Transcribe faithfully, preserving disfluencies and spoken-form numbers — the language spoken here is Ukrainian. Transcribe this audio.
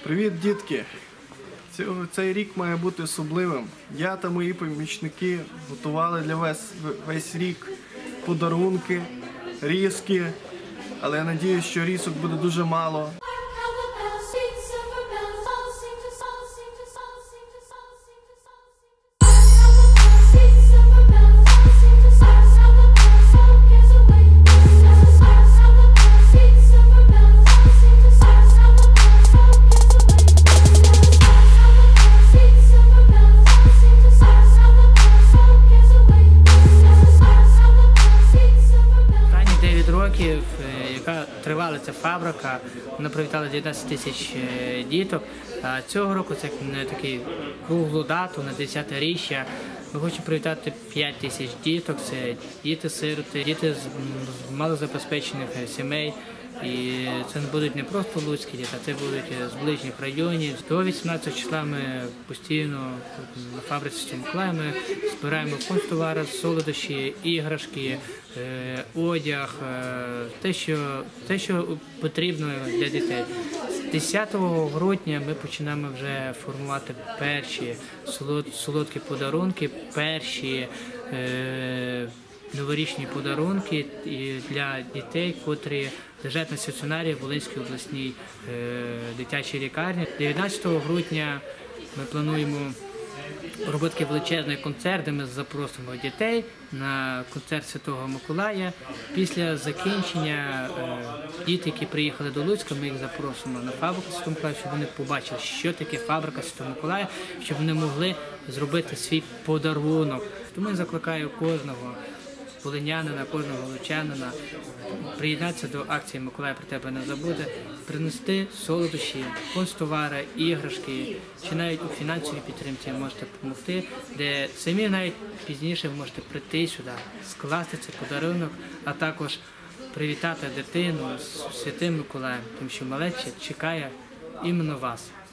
Привіт, дітки! Цей рік має бути особливим. Я та мої помічники готували для вас весь рік подарунки, різки, але я сподіваюся, що різок буде дуже мало. Яка тривала ця фабрика, вона привітала дев'ятнадцять тисяч діток. А цього року це такий круглу дату на десятиріччя. Ми хочемо привітати п'ять тисяч діток. Це діти-сироти, діти з малозабезпечених сімей. І це не будуть не просто луцькі діти, а це будуть з ближніх районів. До вісімнадцятого числа ми постійно на фабриці Святого Миколая ми збираємо констовари, солодощі, іграшки, одяг, те, що, те, що потрібно для дітей. З десятого грудня ми починаємо вже формувати перші солод, солодкі подарунки, перші е, новорічні подарунки для дітей, котрі лежать на стаціонарі в Волинській обласній е, дитячій лікарні. дев'ятнадцятого грудня ми плануємо робити величезний концерт, де ми запросимо дітей на концерт Святого Миколая. Після закінчення е, діти, які приїхали до Луцька, ми їх запросимо на фабрику Святого Миколая, щоб вони побачили, що таке фабрика Святого Миколая, щоб вони могли зробити свій подарунок. Тому я закликаю кожного волинянина, кожного лучанина приєднатися до акції «Миколай про тебе не забуде», принести солодощі, констовари, іграшки, чи навіть у фінансовій підтримці можете допомогти, де самі навіть пізніше можете прийти сюди, скласти цей подарунок, а також привітати дитину з Святим Миколаєм, тому що малеча чекає іменно вас.